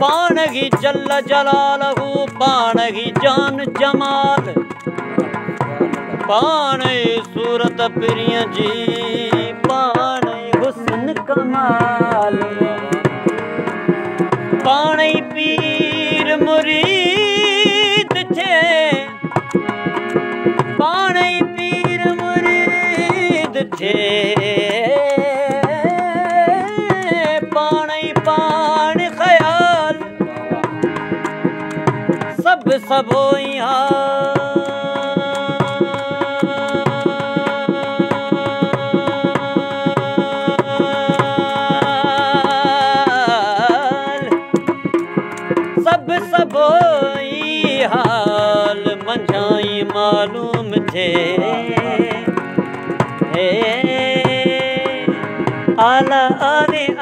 पाण ही जल्ल जलालहू पाण ही जान जमाल पाण ही सूरत पिरिय जी पाण ही हुस्न कमाल पाण ही पीर मुरीद थे पाण ही पीर मुरीद थे पाण ख्याल सब सब सब सब हाल मंझाई मालूम थे आला आरे